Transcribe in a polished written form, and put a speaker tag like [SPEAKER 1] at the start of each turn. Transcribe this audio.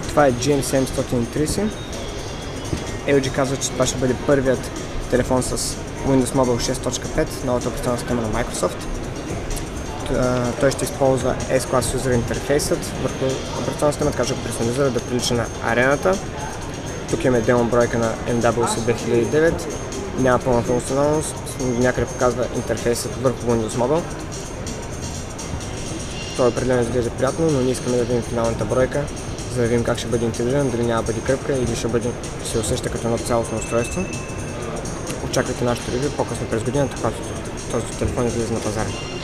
[SPEAKER 1] Това е GM730. LG казва, че това ще бъде първият телефон с Windows Mobile 6.5, новата операционна система на Microsoft. Той ще използва S-Class User Interface върху операционна система, така че го персонализира да прилича на арената. Тук имаме демо бройка на MWC 2009. Няма пълна функционалност, някъде показва интерфейсът върху Windows Mobile. Той определено изглежда приятно, но ние искаме да видим финалната бройка, за да видим как ще бъде интегриран, дали няма бъде кръпка или ще се усеща като едно цялостно устройство. Очаквайте нашето ревю по-късно през годината, когато този телефон излезе на пазара.